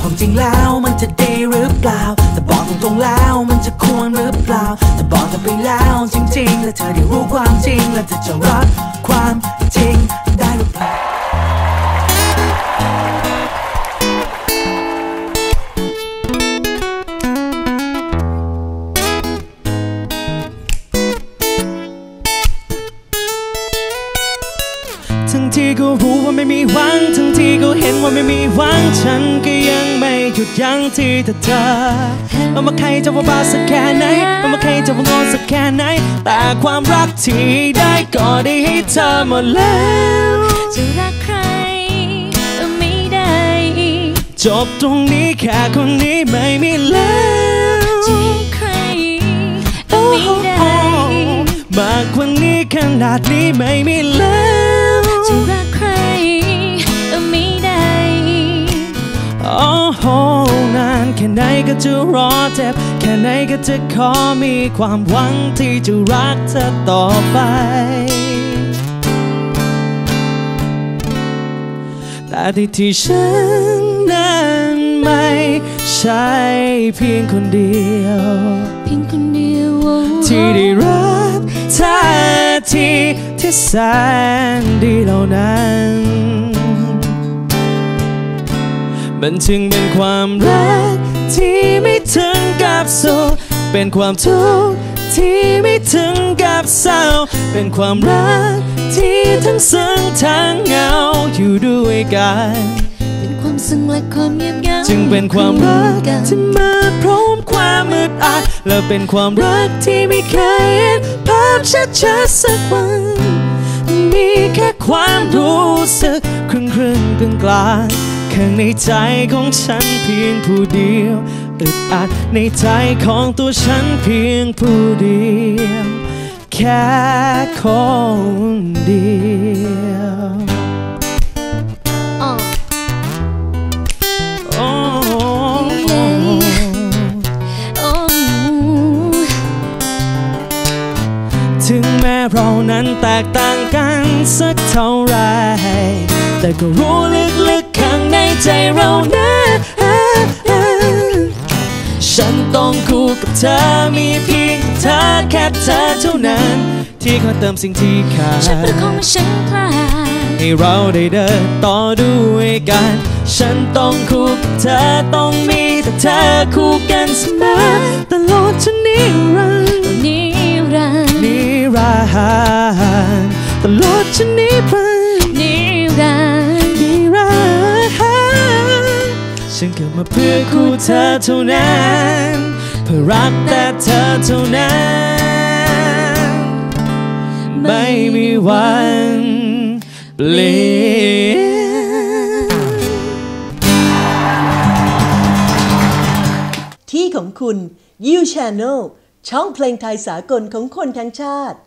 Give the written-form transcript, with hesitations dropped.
ความจริงแล้วมันจะดีหรือเปล่าแต่บอกตรงๆแล้วมันจะควรหรือเปล่าแต่บอกกันไปแล้วจริงๆและเธอได้รู้ความจริงและเธอจะรับความจริงได้หรือเปล่าทั้งที่ก็รู้ว่าไม่มีหวังทั้งที่ก็เห็นว่าไม่มีหวังฉันก็ยังไม่หยุดยั้งที่เธอไม่ว่าใครจะว่าบ้าสักแค่ไหนไม่ว่าใครจะว่างอนสักแค่ไหนแต่ความรักที่ได้ก็ได้ให้เธอหมดแล้วจะรักใครไม่ได้จบตรงนี้แค่คนนี้ไม่มีแล้วจะให้ใครไม่ได้มากกว่านี้ขนาดนี้ไม่มีแล้วจะรักใครไม่ได้โอ้โหนานแค่ไหนก็จะรอเจ็บแค่ไหนก็จะขอมีความหวังที่จะรักเธอต่อไปแต่ที่ฉันนั้นไม่ใช่เพียงคนเดียวที่ได้รับท่าทีที่แสนดีเหล่านั้นมันจึงเป็นความรักที่ไม่ถึงกับสุขเป็นความทุกข์ที่ไม่ถึงกับเศร้าเป็นความรักที่ทั้งซึ้งทั้งเหงาอยู่ด้วยกันเป็นความซึ้งและความเงียบเหงาจึงเป็นความรักที่มาพร้อมความมืดอัดและเป็นความรักที่ไม่เคยเห็นภาพชัดๆสักวันมีแค่ความรู้สึกครึ่งกลางข้างในใจของฉันเพียงผู้เดียวอึดอัดในใจของตัวฉันเพียงผู้เดียวแค่คนเดียวถึงแม้เรานั้นแตกต่างกันสักเท่าไรแต่ก็รู้ลึกๆข้างในใจเรานะฉันต้องคู่กับเธอมีเพียงเธอแค่เธอเท่านั้นที่คอยเติมสิ่งที่ขาดฉันประคองฉันคลายให้เราได้เดินต่อด้วยกันฉันต้องคู่กับเธอต้องมีแต่เธอคู่กันเสมอตลอดจนนิรันดร์ตลอดจนนิรันดร์ฉันเกิดมาเพื่อคู่เธอเท่านั้นเพื่อรักแต่เธอเท่านั้นไม่มีวันเปลี่ยนที่ของคุณ You Channel ช่องเพลงไทยสากลของคนทั้งชาติ